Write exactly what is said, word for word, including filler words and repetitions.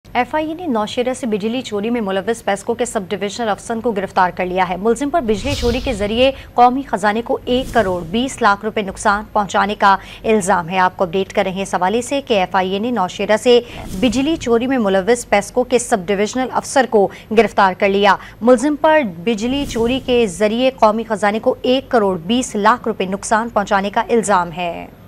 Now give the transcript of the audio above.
F I ए ने नौशेरा से बिजली चोरी में मुलविस पेस्को के सब डिविजनल अफसर को गिरफ्तार कर लिया है। मुलजिम पर बिजली चोरी के जरिए कौमी खजाने को एक करोड़ बीस लाख रुपए नुकसान पहुंचाने का इल्जाम है। आपको अपडेट कर रहे हैं इस हवाले से कि एफ आई ए ने नौशेरा से बिजली चोरी में मुलविस पेस्को के सब डिविजनल अफसर को गिरफ्तार कर लिया। मुलजिम पर बिजली चोरी के जरिए कौमी खजाने को एक करोड़ बीस लाख रुपए नुकसान पहुंचाने का इल्जाम है।